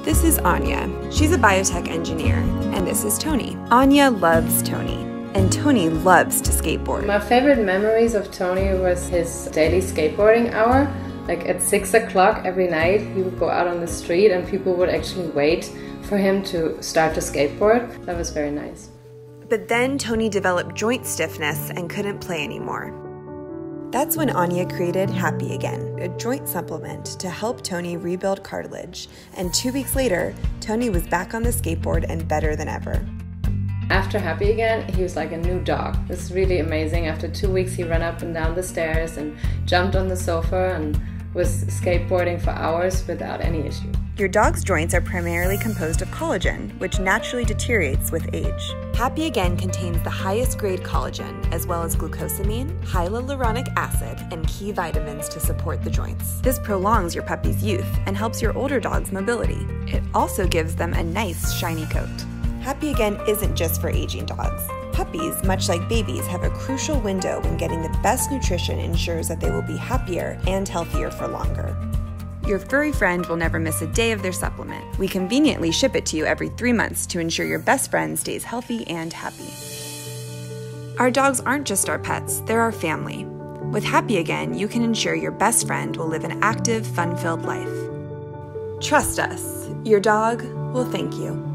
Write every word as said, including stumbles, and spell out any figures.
This is Anya. She's a biotech engineer, and this is Tony. Anya loves Tony, and Tony loves to skateboard. My favorite memories of Tony was his daily skateboarding hour. Like at six o'clock every night, he would go out on the street and people would actually wait for him to start to skateboard. That was very nice. But then Tony developed joint stiffness and couldn't play anymore. That's when Anya created Happy Again, a joint supplement to help Tony rebuild cartilage. And two weeks later, Tony was back on the skateboard and better than ever. After Happy Again, he was like a new dog. It was really amazing. After two weeks, he ran up and down the stairs and jumped on the sofa and was skateboarding for hours without any issue. Your dog's joints are primarily composed of collagen, which naturally deteriorates with age. Happy Again contains the highest grade collagen, as well as glucosamine, hyaluronic acid, and key vitamins to support the joints. This prolongs your puppy's youth and helps your older dog's mobility. It also gives them a nice, shiny coat. Happy Again isn't just for aging dogs. Puppies, much like babies, have a crucial window when getting the best nutrition ensures that they will be happier and healthier for longer. Your furry friend will never miss a day of their supplement. We conveniently ship it to you every three months to ensure your best friend stays healthy and happy. Our dogs aren't just our pets, they're our family. With Happy Again, you can ensure your best friend will live an active, fun-filled life. Trust us, your dog will thank you.